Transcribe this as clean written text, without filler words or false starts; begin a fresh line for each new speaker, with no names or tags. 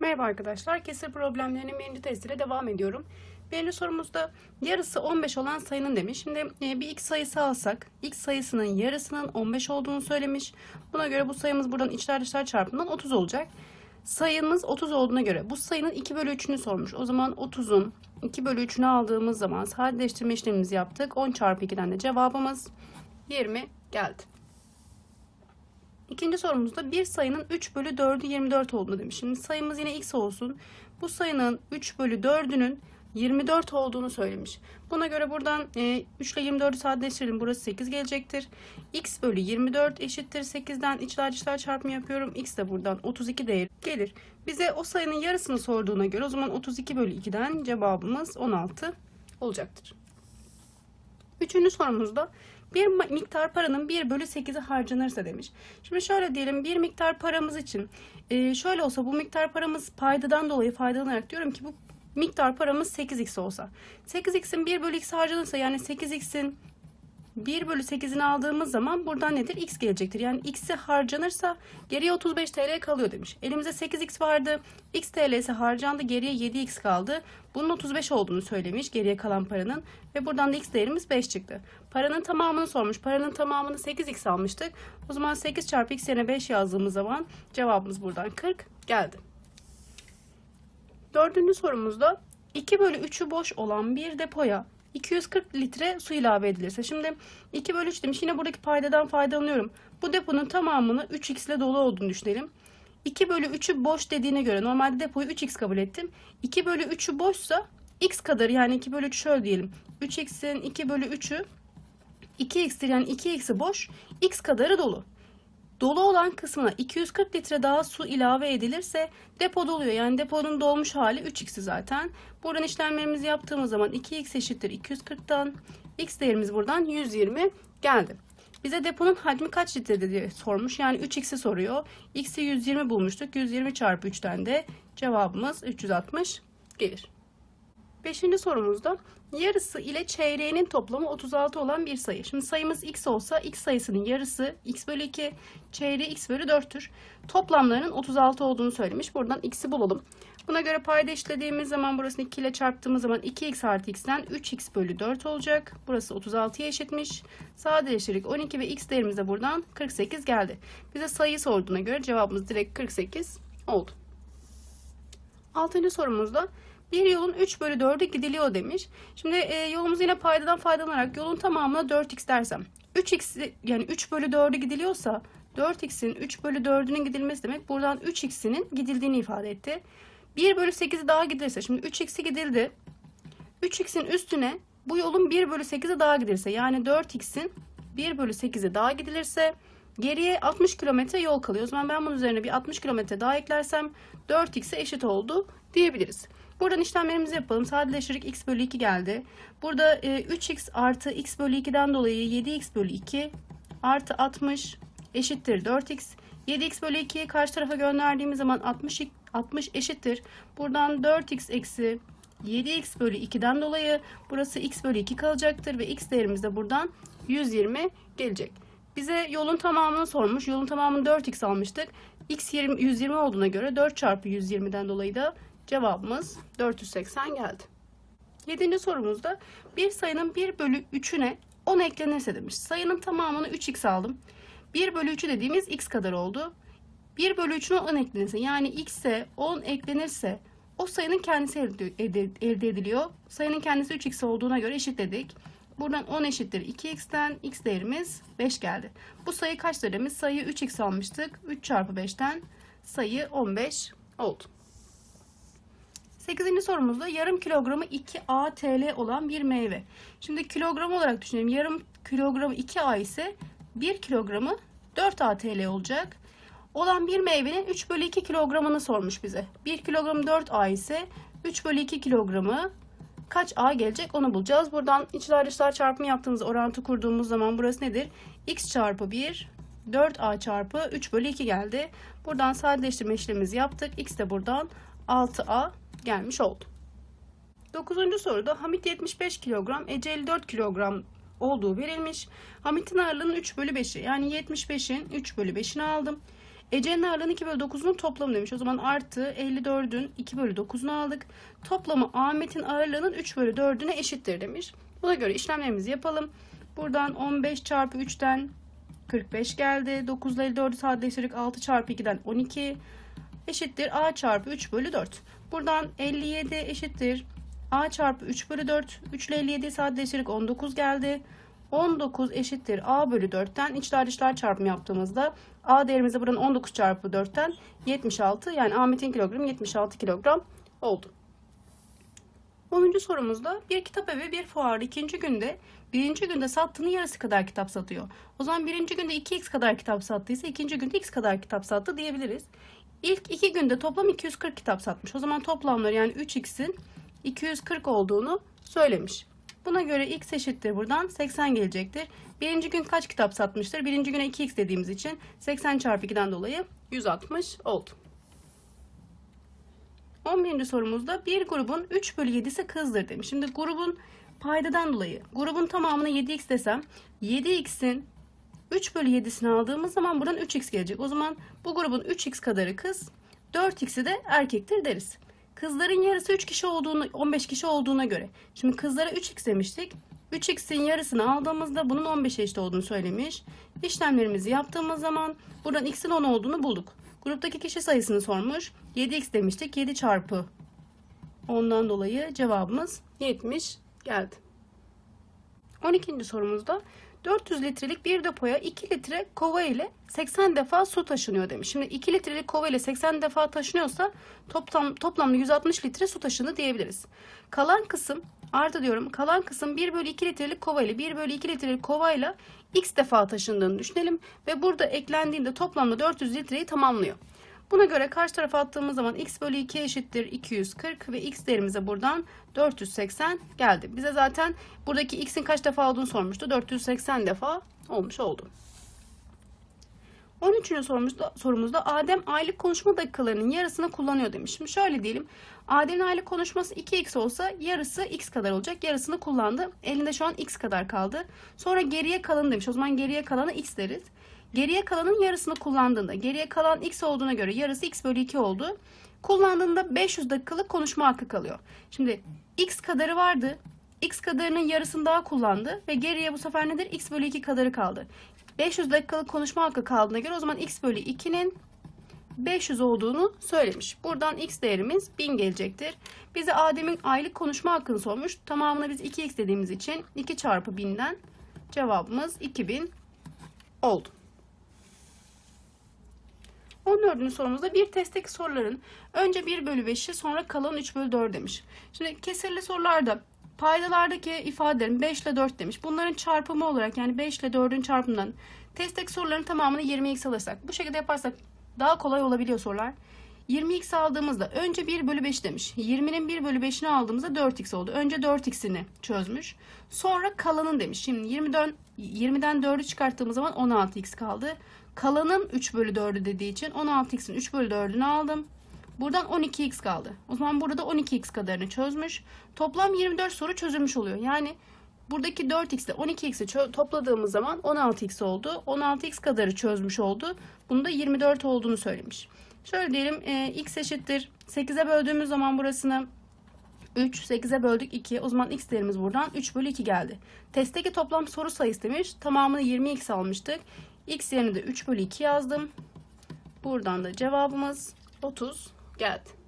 Merhaba arkadaşlar. Kesir problemlerinin birinci testiyle devam ediyorum. Birinci sorumuzda yarısı 15 olan sayının demiş. Şimdi bir x sayısı alsak, x sayısının yarısının 15 olduğunu söylemiş. Buna göre bu sayımız buradan içler dışlar çarpımından 30 olacak. Sayımız 30 olduğuna göre bu sayının 2 bölü 3'ünü sormuş. O zaman 30'un 2 bölü 3'ünü aldığımız zaman sadeleştirme işlemimizi yaptık. 10 çarpı 2'den de cevabımız 20 geldi. İkinci sorumuzda bir sayının 3 bölü 4'ü 24 olduğunu demiş. Şimdi sayımız yine x olsun. Bu sayının 3 bölü 4'ünün 24 olduğunu söylemiş. Buna göre buradan 3 ile 24'ü sadeleştirelim. Burası 8 gelecektir. X bölü 24 eşittir 8'den içler dışlar çarpımı yapıyorum. X de buradan 32 değeri gelir. Bize o sayının yarısını sorduğuna göre o zaman 32 bölü 2'den cevabımız 16 olacaktır. Üçüncü sorumuzda bir miktar paranın 1 bölü 8'i harcanırsa demiş. Şimdi şöyle diyelim, bir miktar paramız için şöyle olsa, bu miktar paramız paydadan dolayı faydalanarak diyorum ki bu miktar paramız 8x olsa. 8x'in 1 bölü x harcanırsa, yani 8x'in 1 bölü 8'ini aldığımız zaman buradan nedir? X gelecektir. Yani x'i harcanırsa geriye 35 TL kalıyor demiş. Elimizde 8x vardı. X TL'si harcandı. Geriye 7x kaldı. Bunun 35 olduğunu söylemiş geriye kalan paranın. Ve buradan da x değerimiz 5 çıktı. Paranın tamamını sormuş. Paranın tamamını 8x almıştık. O zaman 8 çarpı x yerine 5 yazdığımız zaman cevabımız buradan 40 geldi. Dördüncü sorumuzda 2 bölü 3'ü boş olan bir depoya 240 litre su ilave edilirse. Şimdi 2 bölü 3 demiş. Yine buradaki paydadan faydalanıyorum. Bu deponun tamamını 3x ile dolu olduğunu düşünelim. 2 bölü 3'ü boş dediğine göre normalde depoyu 3x kabul ettim. 2 bölü 3'ü boşsa x kadar, yani 2 bölü 3 şöyle diyelim. 3x'in 2 bölü 3'ü 2x'tir, yani 2x'i boş, x kadarı dolu. Dolu olan kısmına 240 litre daha su ilave edilirse depo doluyor. Yani deponun dolmuş hali 3x'i zaten. Buradan işlemlerimizi yaptığımız zaman 2x eşittir 240'tan. X değerimiz buradan 120 geldi. Bize deponun hacmi kaç litre diye sormuş. Yani 3x'i soruyor. X'i 120 bulmuştuk. 120 çarpı 3'ten de cevabımız 360 gelir. Beşinci sorumuzda yarısı ile çeyreğinin toplamı 36 olan bir sayı. Şimdi sayımız x olsa x sayısının yarısı x bölü 2, çeyreği x bölü 4'tür. Toplamlarının 36 olduğunu söylemiş. Buradan x'i bulalım. Buna göre payda işlediğimiz zaman burasını 2 ile çarptığımız zaman 2x artı x'ten 3x bölü 4 olacak. Burası 36'ya eşitmiş. Sadeleştirdik 12 ve x değerimiz de buradan 48 geldi. Bize sayıyı sorduğuna göre cevabımız direkt 48 oldu. Altıncı sorumuzda bir yolun 3 bölü 4'ü gidiliyor demiş. Şimdi yolumuzu yine paydadan faydalanarak yolun tamamına 4x dersem. 3x, yani 3 bölü 4'ü gidiliyorsa 4x'in 3 bölü 4'ünün gidilmesi demek. Buradan 3x'inin gidildiğini ifade etti. 1 bölü 8'i daha gidilirse, şimdi 3x'i gidildi. 3x'in üstüne bu yolun 1 bölü 8'i daha gidilirse, yani 4x'in 1 bölü 8'i daha gidilirse geriye 60 kilometre yol kalıyor. O zaman ben bunun üzerine bir 60 kilometre daha eklersem 4x'e eşit oldu diyebiliriz. Buradan işlemlerimizi yapalım. Sadeleştirdik, x bölü 2 geldi. Burada 3x artı x bölü 2'den dolayı 7x bölü 2 artı 60 eşittir 4x. 7x bölü 2'yi karşı tarafa gönderdiğimiz zaman 60 eşittir. Buradan 4x eksi 7x bölü 2'den dolayı burası x bölü 2 kalacaktır ve x değerimiz de buradan 120 gelecek. Bize yolun tamamını sormuş. Yolun tamamını 4x almıştık. X 120 olduğuna göre 4 çarpı 120'den dolayı da cevabımız 480 geldi. 7. sorumuzda bir sayının 1 bölü 3'üne 10 eklenirse demiş. Sayının tamamını 3x aldım. 1 bölü 3'ü dediğimiz x kadar oldu. 1 bölü 3'üne 10 eklenirse, yani x'e 10 eklenirse o sayının kendisi elde ediliyor. Sayının kendisi 3x olduğuna göre eşitledik. Buradan 10 eşittir 2x'ten x değerimiz 5 geldi. Bu sayı kaç demiş? Sayıyı 3x almıştık. 3 çarpı 5'ten sayı 15 oldu. 8. sorumuzda yarım kilogramı 2A TL olan bir meyve. Şimdi kilogram olarak düşünelim. Yarım kilogramı 2A ise 1 kilogramı 4A TL olacak. Olan bir meyvenin 3 bölü 2 kilogramını sormuş bize. 1 kilogram 4A ise 3 bölü 2 kilogramı kaç A gelecek onu bulacağız. Buradan içler dışlar çarpımı yaptığımız orantı kurduğumuz zaman burası nedir? X çarpı 1 4A çarpı 3 bölü 2 geldi. Buradan sadeleştirme işlemimizi yaptık. X de buradan 6A gelmiş oldu. 9. soruda Hamit 75 kilogram, Ece 54 kilogram olduğu verilmiş. Hamit'in ağırlığının 3 bölü 5'i, yani 75'in 3 bölü 5'ini aldım. Ece'nin ağırlığının 2 bölü 9'unun toplamı demiş. O zaman artı 54'ün 2 bölü 9'unu aldık. Toplamı Ahmet'in ağırlığının 3 bölü 4'üne eşittir demiş. Buna göre işlemlerimizi yapalım. Buradan 15 çarpı 3'ten 45 geldi. 9 ile 54'ü sadeleştirdik. 6 çarpı 2'den 12 eşittir A çarpı 3 bölü 4. Buradan 57 eşittir A çarpı 3 bölü 4. 3 ile 57'yi sadeleştirdik. 19 geldi. 19 eşittir A bölü 4'ten içler dışlar çarpımı yaptığımızda A değerimizi buranın 19 çarpı 4'ten 76, yani Ahmet'in kilogramı 76 kilogram oldu. 10. sorumuzda bir kitap evi bir fuarda birinci günde sattığının yarısı kadar kitap satıyor. O zaman birinci günde 2x kadar kitap sattıysa ikinci günde x kadar kitap sattı diyebiliriz. İlk 2 günde toplam 240 kitap satmış. O zaman toplamları, yani 3x'in 240 olduğunu söylemiş. Buna göre x eşittir buradan 80 gelecektir. Birinci gün kaç kitap satmıştır? Birinci güne 2x dediğimiz için 80 çarpı 2'den dolayı 160 oldu. 11. sorumuzda bir grubun 3 bölü 7'si kızdır demiş. Şimdi grubun paydadan dolayı grubun tamamına 7x desem 7x'in 3 bölü 7'sini aldığımız zaman buradan 3x gelecek. O zaman bu grubun 3x kadarı kız, 4x'i de erkektir deriz. Kızların yarısı 3 kişi olduğunu, 15 kişi olduğuna göre. Şimdi kızlara 3x demiştik. 3x'in yarısını aldığımızda bunun 15'e eşit olduğunu söylemiş. İşlemlerimizi yaptığımız zaman buradan x'in 10 olduğunu bulduk. Gruptaki kişi sayısını sormuş. 7x demiştik. 7 çarpı 10'dan dolayı cevabımız 70 geldi. 12. sorumuzda 400 litrelik bir depoya 2 litre kova ile 80 defa su taşınıyor demiş. Şimdi 2 litrelik kova ile 80 defa taşınıyorsa toplamda 160 litre su taşındı diyebiliriz. Kalan kısım, artı diyorum, kalan kısım 1 bölü 2 litrelik kova ile 1 bölü 2 litrelik kova ile x defa taşındığını düşünelim ve burada eklendiğinde toplamda 400 litreyi tamamlıyor. Buna göre karşı tarafa attığımız zaman x bölü 2 eşittir 240 ve x değerimize buradan 480 geldi. Bize zaten buradaki x'in kaç defa olduğunu sormuştu. 480 defa olmuş oldu. 13. sorumuzda Adem aylık konuşma dakikalarının yarısını kullanıyor demiş. Şimdi şöyle diyelim. Adem'in aylık konuşması 2x olsa yarısı x kadar olacak. Yarısını kullandı. Elinde şu an x kadar kaldı. Sonra geriye kalanı demiş. O zaman geriye kalanı x deriz. Geriye kalanın yarısını kullandığında, geriye kalan x olduğuna göre yarısı x bölü 2 oldu. Kullandığında 500 dakikalık konuşma hakkı kalıyor. Şimdi x kadarı vardı. X kadarının yarısını daha kullandı ve geriye bu sefer nedir? X bölü 2 kadarı kaldı. 500 dakikalık konuşma hakkı kaldığına göre o zaman x bölü 2'nin 500 olduğunu söylemiş. Buradan x değerimiz 1000 gelecektir. Bize Adem'in aylık konuşma hakkını sormuş. Tamamına biz 2x dediğimiz için 2 çarpı 1000'den cevabımız 2000 oldu. 14. sorumuzda bir testteki soruların önce 1 bölü 5'i sonra kalan 3 bölü 4 demiş. Şimdi kesirli sorularda paydalardaki ifadelerin 5 ile 4 demiş. Bunların çarpımı olarak, yani 5 ile 4'ün çarpımından testteki soruların tamamını 20x alırsak, bu şekilde yaparsak daha kolay olabiliyor sorular. 20x aldığımızda önce 1 bölü 5 demiş. 20'nin 1 bölü 5'ini aldığımızda 4x oldu. Önce 4x'ini çözmüş. Sonra kalanın demiş. Şimdi 20'den 4'ü çıkarttığımız zaman 16x kaldı. Kalanın 3 bölü 4'ü dediği için 16x'in 3 bölü 4'ünü aldım. Buradan 12x kaldı. O zaman burada 12x kadarını çözmüş. Toplam 24 soru çözülmüş oluyor. Yani buradaki 4x ile 12x'i topladığımız zaman 16x oldu. 16x kadarı çözmüş oldu. Bunun da 24 olduğunu söylemiş. Şöyle diyelim, x eşittir 8'e böldüğümüz zaman burasını 3, 8'e böldük 2. O zaman x değerimiz buradan 3 bölü 2 geldi. Testteki toplam soru sayısı demiş. Tamamını 20x almıştık. X yerine de 3 bölü 2 yazdım. Buradan da cevabımız 30 geldi.